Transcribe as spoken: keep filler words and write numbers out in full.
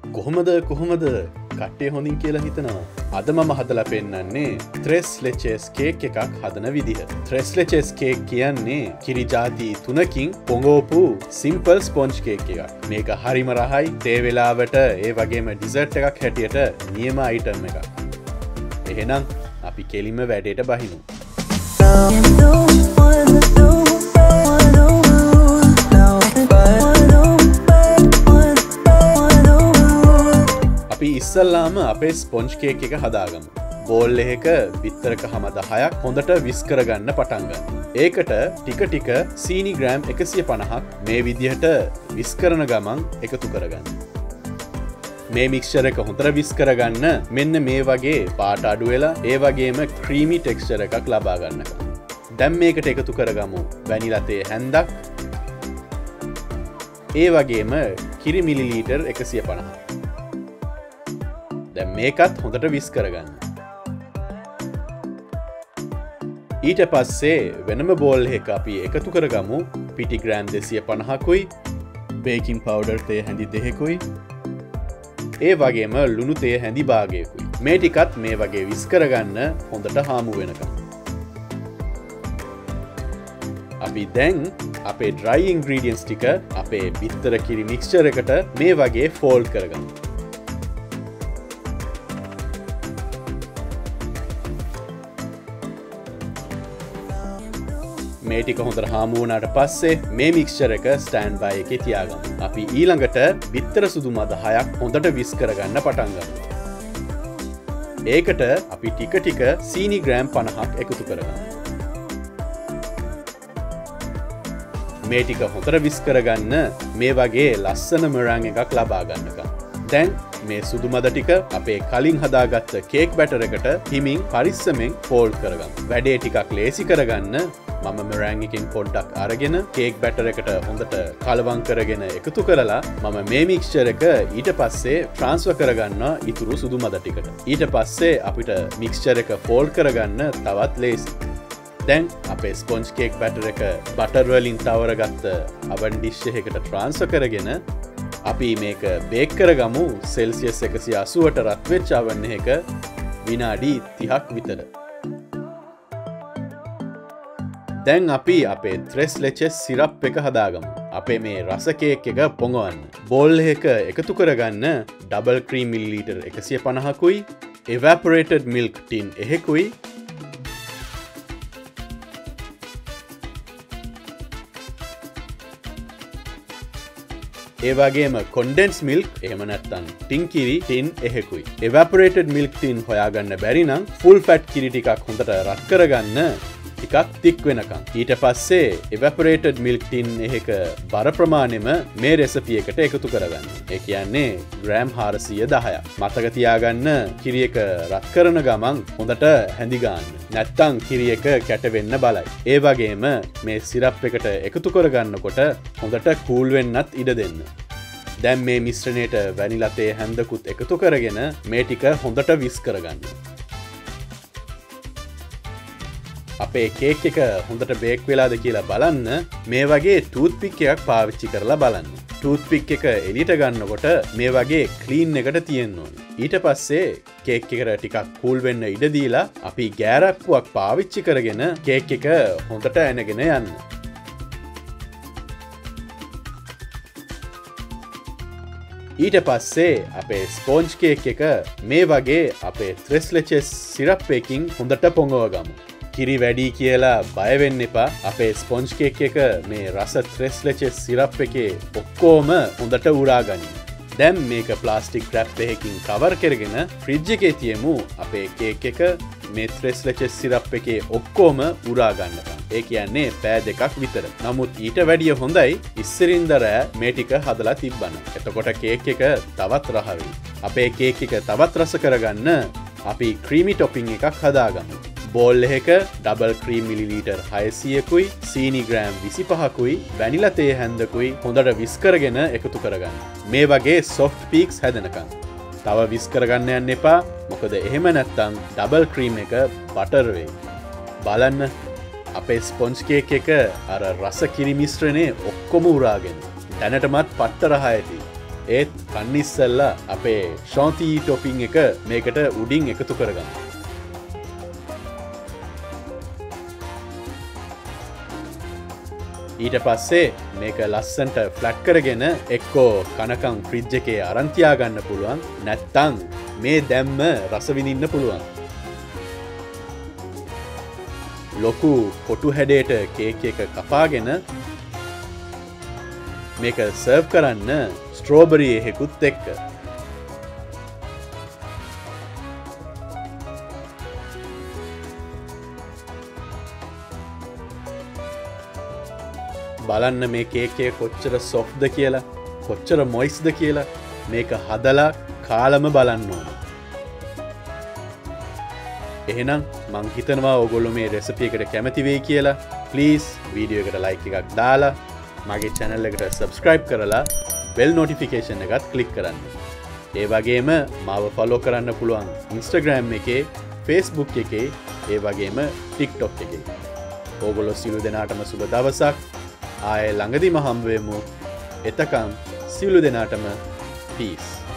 කොහොමද කොහොමද කට්ටිය හොඳින් කියලා හිතනවා. අද මම හදලා පෙන්නන්නේ ත්‍රෙස් ලෙචෙස් කේක් එකක් හදන විදිහ. ත්‍රෙස් ලෙචෙස් කේක් කියන්නේ කිරි ජාති තුනකින් පොඟවපු සිම්පල් ස්පොන්ජ් කේක් එකක්. මේක හරිම රහයි. තේ වෙලාවට ඒ වගේම ඩිසර්ට් එකක් හැටියට නියම අයිටම් එකක්. එහෙනම් අපි කෙලින්ම වැඩේට බහිමු. අපි ඉස්සල්ලාම අපේ ස්පොන්ජ් කේක් එක හදාගමු. බෝල් එකක බිත්තරක හැම දහයක් හොඳට විස් කරගන්න පටන් ගන්න. ඒකට ටික ටික සීනි ග්‍රෑම් එකසිය පනහක් මේ විදිහට විස් කරන ගමන් එකතු කරගන්න. මේ මික්ස්චර් එක හොඳට විස් කරගන්න මෙන්න මේ වගේ පාට අඩු වෙලා ඒ වගේම ක්‍රීමි ටෙක්ස්චර් එකක් ලබා ගන්නකම්. දැන් මේකට එකතු කරගමු වැනිලා තේ හැන්දක්. ඒ වගේම කිරි මිලිලීටර් එකසිය පනහක්. දැන් මේකත් හොඳට විස් කරගන්න. ඊට පස්සේ වෙනම බෝල් එකක අපි එකතු කරගමු පිටි ග්‍රෑම් දෙසිය පනහකුයි බේකින් පවුඩර් තේ හැඳි දෙකකුයි ඒ වගේම ලුණු තේ හැඳි භාගයකුයි. මේ ටිකත් මේ වගේ විස් කරගන්න හොඳට හාමු වෙනකම්. අපි දැන් අපේ dry ingredients ටික අපේ බිත්තර කිරි මික්ස්චර් එකට මේ වගේ ෆෝල්ඩ් කරගමු. මේ ටික හොඳට හාමු වුණාට පස්සේ මේ මික්ස්චර් එක ස්ටෑන්ඩ් බයි එකේ තියාගමු. අපි ඊළඟට බිත්තර සුදු මද හයක් හොඳට විස් කරගන්න පටන් ගමු. ඒකට අපි ටික ටික සීනි ග්‍රෑම් පනහක් එකතු කරගමු. මේ ටික හොඳට විස් කරගන්න මේ වගේ ලස්සන මරාං එකක් ලබා ගන්නකම්. දැන් මේ සුදු මද ටික අපේ කලින් හදාගත්ත කේක් බැටර් එකට හිමින් පරිස්සමෙන් ෆෝල්ඩ් කරගමු. වැඩේ ටිකක් ලේසි කරගන්න මම මරෑන් එකෙන් පොඩ්ඩක් අරගෙන කේක් බැටර් එකට හොඳට කලවම් කරගෙන එකතු කරලා මම මේ මික්ස්චර් එක ඊට පස්සේ ට්‍රාන්ස්ෆර් කරගන්නවා ඉතුරු සුදු මද ටිකට. ඊට පස්සේ අපිට මික්ස්චර් එක ෆෝල්ඩ් කරගන්න තවත් ලේසි. දැන් අපේ ස්පොන්ජ් කේක් බැටර් එක බටර් වලින් තවරගත්ත oven dish එකකට ට්‍රාන්ස්ෆර් කරගෙන අපි මේක බේක් කරගමු සෙල්සියස් එකසිය අසූවට රත් වෙච්ච oven එකක විනාඩි තිහක් විතර. දැන් අපි අපේ ත්‍රෙස් ලෙචෙස් සිරප් එක හදාගමු. අපේ මේ රස කේක් එක පොඟවන්න. බෝල් එක එකතු කරගන්න ඩබල් ක්‍රීම් මිලිලීටර් එකසිය පනහකුයි evaporated milk tin එකකුයි ඒ වගේම කොන්ඩෙන්ස් මිල්ක් එහෙම නැත්නම් ටින් කිරි ටින් එකකුයි. evaporated milk tin හොයාගන්න බැරි නම් full fat කිරි ටිකක් හොඳට රත් කරගන්න ටිකක් තික් වෙනකම්. ඊට පස්සේ evaporated milk tin එකක බර ප්‍රමාණයම මේ රෙසිපි එකට එකතු කරගන්න. ඒ කියන්නේ ග්‍රෑම් හාරසිය දහයක්. මතක තියාගන්න කිරි එක රත් කරන ගමන් හොඳට හැඳි ගන්න. නැත්තම් කිරි එක කැට වෙන්න බලයි. ඒ වගේම මේ සිරප් එකට එකතු කරගන්නකොට හොඳට කූල් වෙන්නත් ඉඩ දෙන්න. දැන් මේ මිශ්‍රණයට වැනිලා තේ හැන්දකුත් එකතු කරගෙන මේ ටික හොඳට විස් කරගන්න. අපේ කේක් එක හොඳට බේක් වෙලාද කියලා බලන්න මේ වගේ ටූත්පික් එකක් පාවිච්චි කරලා බලන්න. ටූත්පික් එක එලියට ගන්නකොට මේ වගේ ක්ලීන් එකට තියෙන්න ඕනේ. ඊට පස්සේ කේක් එකට ටිකක් කූල් වෙන්න ඉඩ දීලා අපි ගෑරක්කුවක් පාවිච්චි කරගෙන කේක් එක හොඳට ඇනගෙන යන්න. ඊට පස්සේ අපේ ස්පොන්ජ් කේක් එක මේ වගේ අපේ ත්‍රෙස් ලෙචෙස් සිරප් එකකින් හොඳට පොඟවගමු. කිරි වැඩි කියලා බය වෙන්න එපා. අපේ ස්පොන්ජ් කේක් එක මේ රස ත්‍රෙස් ලෙචෙස් සිරප් එකේ ඔක්කොම හොඳට උරා ගනිමු. දැන් මේක ප්ලාස්ටික් රැප් එකකින් කවර් කරගෙන ෆ්‍රිජ් එකේ තියමු අපේ කේක් එක මේ ත්‍රෙස් ලෙචෙස් සිරප් එකේ ඔක්කොම උරා ගන්නකම්. ඒ කියන්නේ පෑ දෙකක් විතර. නමුත් ඊට වැඩිය හොඳයි ඉස්සරින්ද රෑ මේ ටික හදලා තිබ්බන. එතකොට කේක් එක තවත් රහ වෙයි. අපේ කේක් එක තවත් රස කරගන්න අපි ක්‍රීමි ටොපින් එකක් හදාගමු. බෝල් එකක ඩබල් ක්‍රීම් මිලිලීටර් හයසියකුයි සීනි ග්‍රෑම් විසි පහකුයි වැනිලා තේ හැන්දකුයි හොඳට විස් කරගෙන එකතු කරගන්න. මේ වගේ සොෆ්ට් පීක්ස් හැදෙනකම්. තව විස් කරගන්න යන්න එපා. මොකද එහෙම නැත්තම් ඩබල් ක්‍රීම් එක බටර් වෙයි. බලන්න අපේ ස්පොන්ජ් කේක් එක අර රස කිරි මිශ්‍රණේ ඔක්කොම උරාගෙන දැනටමත් පට්ට රහ ඇති. ඒත් කන්නිස්සල්ලා අපේ ශෝන්ති ටොපින් එක මේකට උඩින් එකතු කරගන්න. ඊට පස්සේ මේක ලස්සන්ට ෆ්ලට් කරගෙන එක්කෝ කනකම් ෆ්‍රිජ් එකේ අරන් තියාගන්න පුළුවන්. නැත්තම් මේ දැම්ම රස විඳින්න පුළුවන්. ලොකු කොටු හැඩයට කේක් එක කපාගෙන මේක සර්ව් කරන්න ස්ට්‍රෝබරි එහෙකුත් එක්ක. බලන්න මේ කේක් එක කොච්චර සොෆ්ට්ද කියලා, කොච්චර මොයිස්ද කියලා. මේක හදලා කාලම බලන්න ඕන. එහෙනම් මං හිතනවා ඔයගොල්ලෝ මේ රෙසිපි එකට කැමති වෙයි කියලා. ප්ලීස් වීඩියෝ එකට ලයික් එකක් දාලා මගේ channel එකට subscribe කරලා bell notification එකත් click කරන්න. ඒ වගේම මාව follow කරන්න පුළුවන් Instagram එකේ, Facebook එකේ, ඒ වගේම TikTok එකේ. ඕගොල්ලෝ සියලු දෙනාටම සුබ දවසක්. ආයේ ළඟදිම හම්බ වෙමු. එතකම් සියලු දෙනාටම peace.